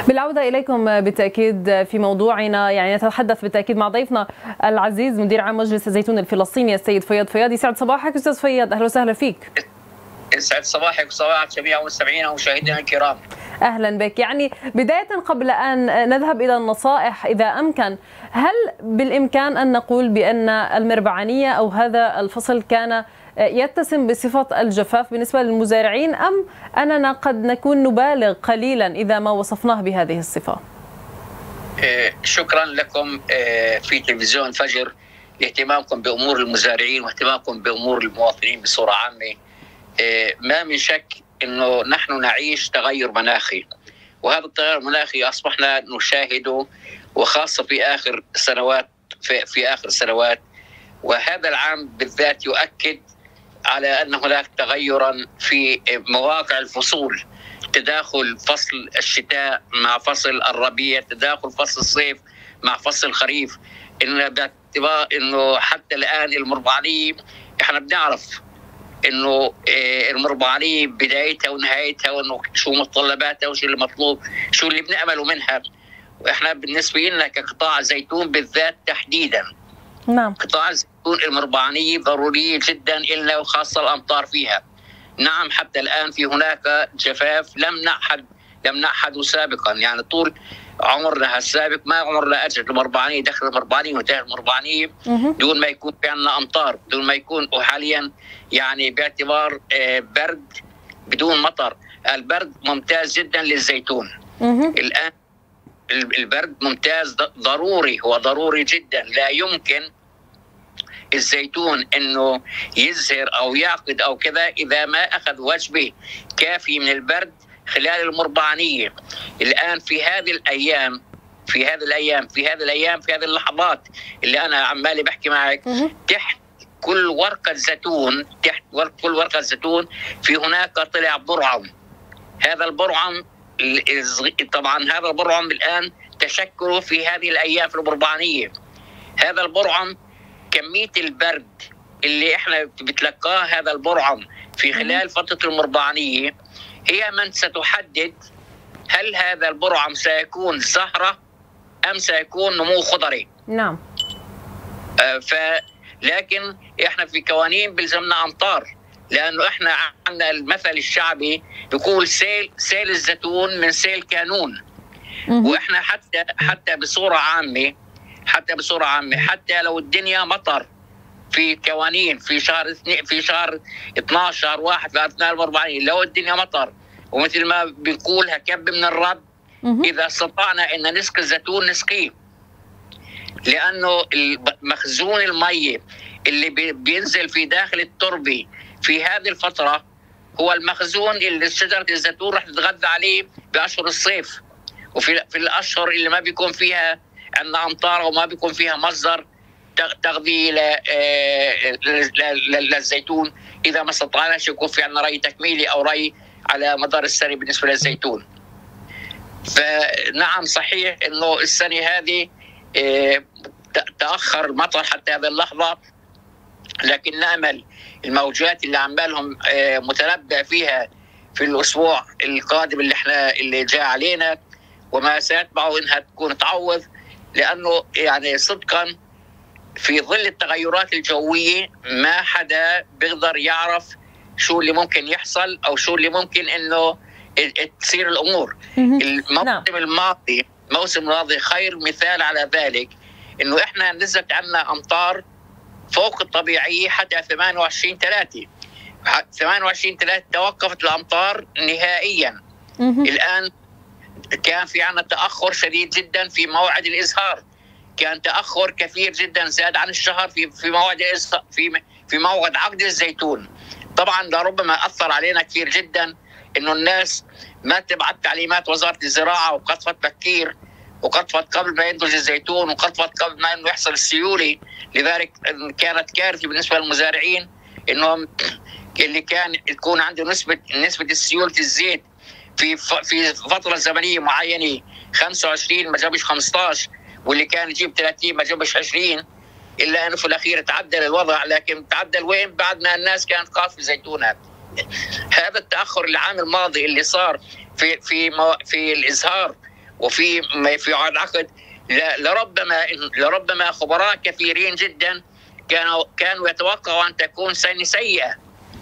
بالعودة إليكم بالتأكيد في موضوعنا، يعني نتحدث بالتأكيد مع ضيفنا العزيز مدير عام مجلس الزيتون الفلسطيني السيد فياض فياض. يسعد صباحك أستاذ فياض، أهلا وسهلا فيك. يسعد صباحك وصباح جميع المستمعين ومشاهدينا الكرام. أهلا بك. يعني بداية قبل أن نذهب إلى النصائح إذا أمكن، هل بالإمكان أن نقول بأن المربعانية أو هذا الفصل كان يتسم بصفة الجفاف بالنسبة للمزارعين، أم أننا قد نكون نبالغ قليلا إذا ما وصفناه بهذه الصفة؟ شكرا لكم في تلفزيون فجر لاهتمامكم بأمور المزارعين واهتمامكم بأمور المواطنين بصورة عامة. ما من شك أنه نحن نعيش تغير مناخي، وهذا التغير المناخي أصبحنا نشاهده، وخاصة في آخر السنوات في آخر السنوات، وهذا العام بالذات يؤكد على أن هناك تغيرا في مواقع الفصول، تداخل فصل الشتاء مع فصل الربيع، تداخل فصل الصيف مع فصل الخريف. إن باعتبار إنه حتى الآن المربعانية إحنا بنعرف إنه المربعانية بدايتها ونهايتها، وإنه شو متطلباتها وشو اللي مطلوب، شو اللي بنأمله منها. وإحنا بالنسبة لنا كقطاع زيتون بالذات تحديدا، نعم، قطاع الزيتون المربعانية ضرورية جدا إلا وخاصة الأمطار فيها. نعم، حتى الآن في هناك جفاف لم نعهد سابقا، يعني طول عمرنا السابق ما عمرنا أجت المربعانية، دخلت المربعانية وانتهت المربعانية دون ما يكون في عندنا أمطار، دون ما يكون. وحاليا يعني باعتبار برد بدون مطر، البرد ممتاز جدا للزيتون. الآن البرد ممتاز، ضروري، هو ضروري جدا. لا يمكن الزيتون انه يزهر او يعقد او كذا اذا ما اخذ وجبه كافي من البرد خلال المربعانيه. الان في هذه اللحظات اللي انا عمالي بحكي معك، تحت كل ورقه زيتون في هناك طلع برعم. هذا البرعم طبعا هذا البرعم الان تشكله في هذه الايام في المربعانيه. هذا البرعم كمية البرد اللي احنا بتلقاه هذا البرعم في خلال فترة المربعانية هي من ستحدد هل هذا البرعم سيكون زهرة أم سيكون نمو خضري. نعم. لكن احنا في قوانين بلزمنا أمطار، لأنه احنا عندنا المثل الشعبي يقول سيل الزيتون من سيل كانون. واحنا حتى بصورة عامة حتى لو الدنيا مطر في قوانين في شهر 12 شهر 1 في اثناء المربعانية، لو الدنيا مطر ومثل ما بنقول هكب من الرب، اذا استطعنا ان نسقي الزيتون نسقيه، لانه مخزون المية اللي بينزل في داخل التربة في هذه الفترة هو المخزون اللي شجرة الزيتون رح تتغذى عليه باشهر الصيف، وفي الاشهر اللي ما بيكون فيها عندنا امطار وما بيكون فيها مصدر تغذية للزيتون، اذا ما استطعناش يكون في عندنا ري تكميلي او ري على مدار السنه بالنسبه للزيتون. فنعم صحيح انه السنه هذه تاخر المطر حتى هذه اللحظه، لكن نامل الموجات اللي عمالهم متنبأ فيها في الاسبوع القادم اللي جاء علينا وما سيتبعه انها تكون تعوض، لأنه يعني صدقا في ظل التغيرات الجوية ما حدا بيقدر يعرف شو اللي ممكن يحصل أو شو اللي ممكن إنه تصير الأمور. الموسم الماضي خير مثال على ذلك، إنه إحنا نزلت عنا أمطار فوق الطبيعية حتى 28/3 توقفت الأمطار نهائيا. الآن كان في عنا تأخر شديد جدا في موعد الإزهار، كان تأخر كثير جدا زاد عن الشهر في موعد عقد الزيتون. طبعا لربما أثر علينا كثير جدا إنه الناس ما تبعت تعليمات وزارة الزراعة، وقطفت بكير، وقطفت قبل ما ينضج الزيتون، وقطفت قبل ما إنه يحصل السيولة. لذلك كانت كارثة بالنسبة للمزارعين إنهم اللي كان تكون عنده نسبة السيولة الزيت في فترة زمنية معينة 25 ما جابش 15، واللي كان يجيب 30 ما جابش 20، إلا أنه في الأخير تعدل الوضع. لكن تعدل وين؟ بعد ما الناس كانت قاطفة زيتونات. هذا التأخر العام الماضي اللي صار في الإزهار وفي العقد لربما خبراء كثيرين جدا كانوا يتوقعوا ان تكون سنه سيئه.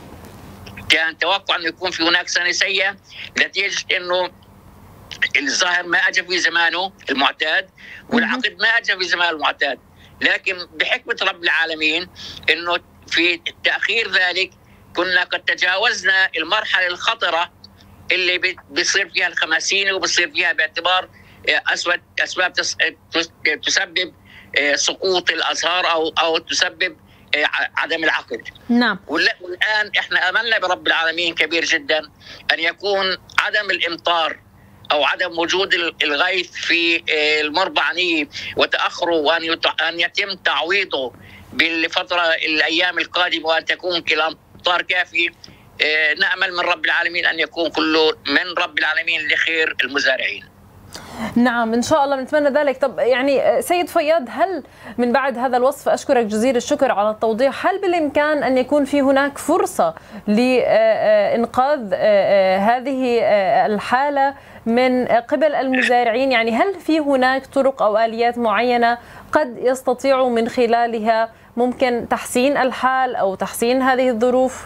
كان توقع أن يكون في هناك سنة سيئة نتيجة أنه الظاهر ما أجى في زمانه المعتاد والعقد ما أجى في زمان المعتاد، لكن بحكمة رب العالمين أنه في تأخير ذلك كنا قد تجاوزنا المرحلة الخطرة اللي بيصير فيها الخماسيني وبيصير فيها باعتبار أسباب تسبب سقوط الأزهار أو تسبب عدم العقد. نعم. والآن احنا املنا برب العالمين كبير جدا ان يكون عدم الامطار او عدم وجود الغيث في المربعانية وتاخره وان يتم تعويضه بالفتره الايام القادمه وان تكون الامطار كافيه. نامل من رب العالمين ان يكون كله من رب العالمين لخير المزارعين. نعم إن شاء الله نتمنى ذلك. طب يعني سيد فياض، هل من بعد هذا الوصف أشكرك جزيل الشكر على التوضيح، هل بالإمكان أن يكون في هناك فرصة لإنقاذ هذه الحالة من قبل المزارعين؟ يعني هل في هناك طرق أو آليات معينة قد يستطيعوا من خلالها ممكن تحسين الحال أو تحسين هذه الظروف؟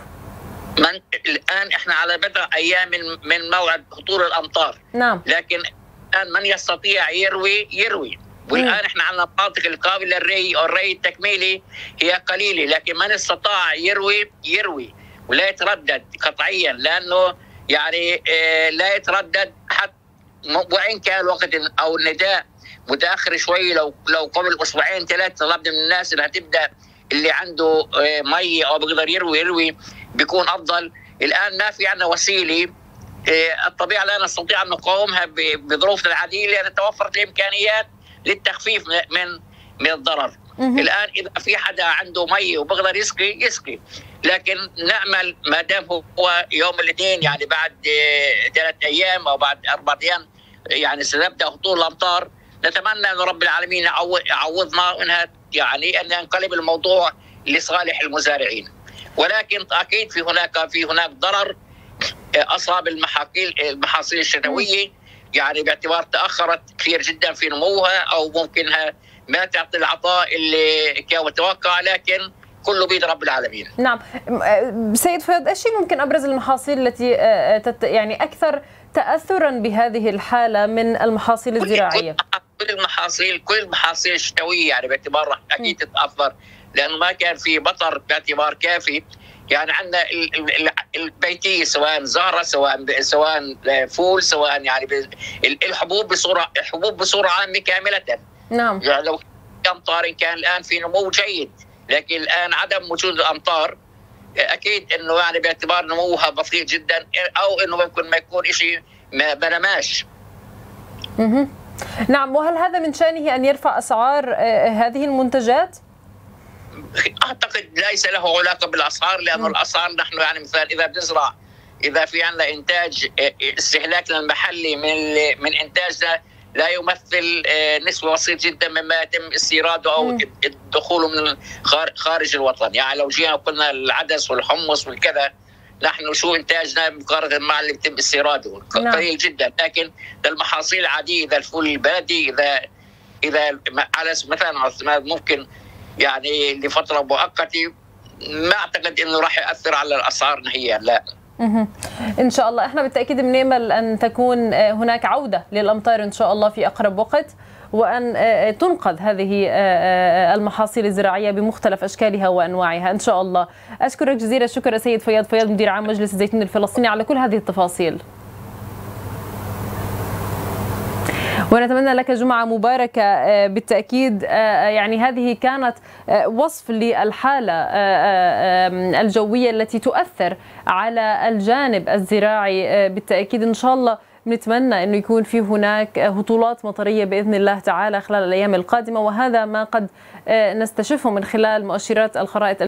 الآن احنا على بضع أيام من موعد هطول الأمطار. نعم. لكن الآن من يستطيع يروي والآن احنا عندنا مناطق القابلة للري أو الري التكميلي هي قليلة، لكن من استطاع يروي ولا يتردد قطعيا، لأنه يعني لا يتردد حتى وإن كان الوقت أو النداء متأخر شوي. لو قبل أسبوعين 3 طلبنا من الناس اللي هتبدأ اللي عنده مي أو بيقدر يروي بيكون أفضل. الآن ما في عندنا وسيلة، الطبيعة لا نستطيع أن نقاومها بظروفنا العادية لأن توفرت الإمكانيات للتخفيف من الضرر. الآن إذا في حدا عنده مي وبقدر يسقي، لكن نأمل ما دام هو يوم الاثنين يعني بعد 3 أيام أو بعد 4 أيام يعني سنبدأ هطول الأمطار، نتمنى أن رب العالمين يعوضنا وأنها يعني أن ينقلب الموضوع لصالح المزارعين. ولكن أكيد في هناك ضرر أصاب المحاصيل الشتوية، يعني باعتبار تأخرت كثير جدا في نموها أو ممكنها ما تعطي العطاء اللي كان متوقع، لكن كله بيد رب العالمين. نعم سيد فياض، ايش ممكن ابرز المحاصيل التي يعني اكثر تاثرا بهذه الحاله من المحاصيل الزراعيه؟ كل المحاصيل الشتويه يعني باعتبار اكيد تتاثر، لانه ما كان في مطر باعتبار كافي. يعني عندنا البيتيه سواء زهره سواء فول سواء يعني الحبوب بصوره عامه كامله. نعم. يعني لو امطار كان الان في نمو جيد، لكن الان عدم وجود الامطار اكيد انه يعني باعتبار نموها بطيء جدا او انه ممكن ما يكون شيء ما بنماش. نعم. وهل هذا من شأنه ان يرفع اسعار هذه المنتجات؟ اعتقد ليس له علاقه بالاسعار، لانه الاسعار نحن يعني مثلا اذا بنزرع اذا في عندنا انتاج استهلاكنا المحلي من انتاجنا لا يمثل نسبة بسيطة جدا مما يتم استيراده أو دخوله من خارج الوطن. يعني لو جينا وقلنا العدس والحمص والكذا نحن شو إنتاجنا مقارنة مع اللي يتم استيراده قليل جدا. لكن المحاصيل العادية إذا الفول البلدي إذا على مثلا ممكن يعني لفترة مؤقتة ما أعتقد إنه راح يأثر على الأسعار نهائيا، لا. إن شاء الله احنا بالتأكيد بنأمل أن تكون هناك عودة للأمطار إن شاء الله في أقرب وقت، وأن تنقذ هذه المحاصيل الزراعية بمختلف أشكالها وأنواعها إن شاء الله. أشكرك جزيل الشكر سيد فياض مدير عام مجلس الزيتون الفلسطيني على كل هذه التفاصيل، ونتمنى لك جمعة مباركة. بالتأكيد يعني هذه كانت وصف للحالة الجوية التي تؤثر على الجانب الزراعي. بالتأكيد إن شاء الله نتمنى أنه يكون في هناك هطولات مطرية بإذن الله تعالى خلال الأيام القادمة، وهذا ما قد نستشفه من خلال مؤشرات الخرائط